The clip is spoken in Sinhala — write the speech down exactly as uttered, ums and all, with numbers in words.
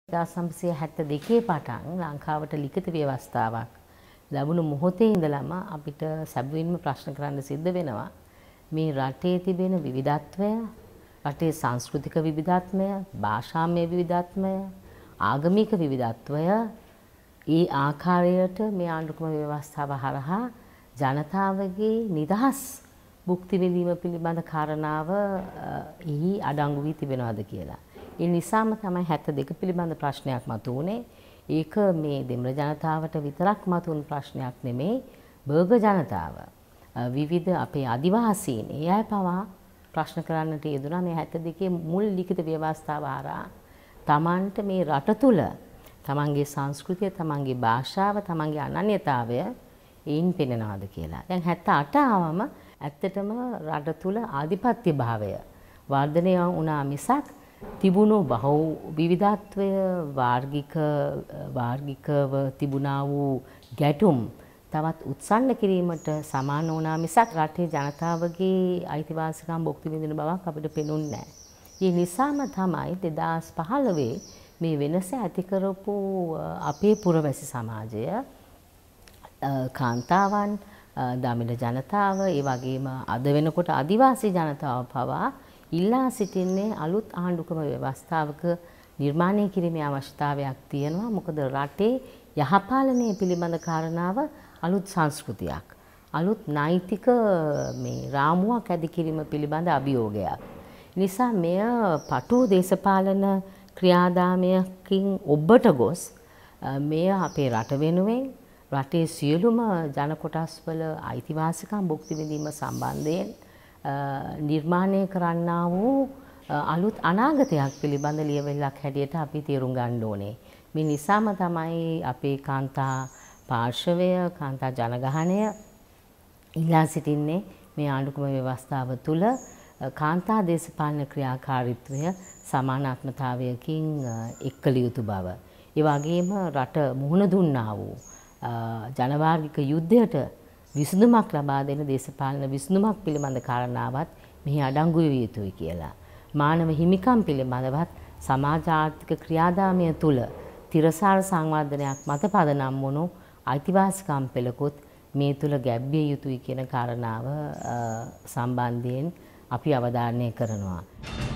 එක්දාස් නවසිය හැත්තෑ දෙකේ පටන් ලංකාවට ලිඛිත ව්‍යවස්ථාවක් ලැබුණු මොහොතේ ඉඳලම අපිට සැබවින්ම ප්‍රශ්න කරන්න සිද්ධ වෙනවා මේ රටේ තිබෙන විවිධත්වය, රටේ සංස්කෘතික විවිධත්වය, භාෂාමය විවිධත්වය, ආගමික විවිධත්වය ඒ ආකාරයට මේ ආණ්ඩුක්‍රම ව්‍යවස්ථාව හරහා ජනතාවගේ නිදහස් භුක්ති විඳීම පිළිබඳ කාරණාව එහි අඩංගු වී තිබෙනවද කියලා. ඒ නිසාම තමයි හැත්තෑ දෙක පිළිබඳ ප්‍රශ්නයක් මතුවුනේ. ඒක මේ දෙමළ ජනතාවට විතරක් මතුවුණු ප්‍රශ්නයක් නෙමෙයි. බර්ගර් ජනතාව විවිධ අපේ ආදිවාසීන් ඒ අය පවා ප්‍රශ්න කරන්නට යෙදුණා මේ හැත්තෑ දෙකේ මුල් ලිඛිත ව්‍යවස්ථාව හරහා තමන්ට මේ රට තුල තමන්ගේ සංස්කෘතිය, තමන්ගේ භාෂාව, තමන්ගේ අනන්‍යතාවය ඒන් පෙනෙනවද කියලා. දැන් හැත්තෑ අට ආවම ඇත්තටම රට තුල ආධිපත්‍ය භාවය වර්ධනය වුණා මිසක් තිබුණු බහු විවිධත්වය වාර්ගික වාර්ගිකව තිබුණා වූ ගැටුම් තවත් උත්සන්න කිරීමට සමාන වුණා මිසක් රටේ ජනතාවගේ අයිතිවාසිකම් භුක්ති විඳින බවක් අපිට පෙනුන්නේ නැහැ. ඒ නිසාම තමයි දෙදාස් පහළොවේ මේ වෙනස ඇති කරපු අපේ පුරවැසි සමාජය කාන්තාවන්, දමිළ ජනතාව, ඒ වගේම අද වෙනකොට ආදිවාසී ජනතාව පවා ඉල්ලා සිටින්නේ අලුත් ආණ්ඩුක්‍රම ව්‍යවස්ථාවක නිර්මාණය කිරීමේ අවශ්‍යතාවයක් තියෙනවා. මොකද රටේ යහපාලනය පිළිබඳ කාරණාව අලුත් සංස්කෘතියක්, අලුත් නෛතික මේ රාමුවක් ඇති කිරීම පිළිබඳ අභියෝගයක්. නිසා මෙය පටු දේශපාලන ක්‍රියාදාමයකින් ඔබට ගොස් මෙය අපේ රට වෙනුවෙන් රටේ සියලුම ජන කොටස්වල අයිතිවාසිකම් භුක්ති විඳීම සම්බන්ධයෙන් නිර්මාණය කරන්නා වූ අලුත් අනාගතයක් පිළිබඳ ලියවිල්ලක් හැටියට අපි තේරුම් ගන්න ඕනේ. මේ නිසාම තමයි අපේ කාන්තා පාර්ශවය, කාන්තා ජනගහනය ඉල්ලා සිටින්නේ මේ ආණ්ඩුක්‍රම ව්‍යවස්ථාව තුළ කාන්තා දේශපාලන ක්‍රියාකාරීත්වය සමානාත්මතාවයකින් එක් කළ යුතු බව. ඒ වගේම රට මුහුණ දුන්නා වූ ජනවාර්ගික යුද්ධයට විසඳුමක් ලබා දෙන දේශපාලන විසඳුමක් පිළිබඳ කාරණාවත් මෙහි අඩංගු විය යුතුයි කියලා. මානව හිමිකම් පිළිබඳවත් සමාජ ආර්ථික ක්‍රියාදාමය තුළ තිරසාර සංවර්ධනයක් මත පදනම් වුණු අයිතිවාසිකම් පෙළකුත් මේ තුළ ගැබ්විය යුතුයි කියන කාරණාව සම්බන්ධයෙන් අපි අවධාරණය කරනවා.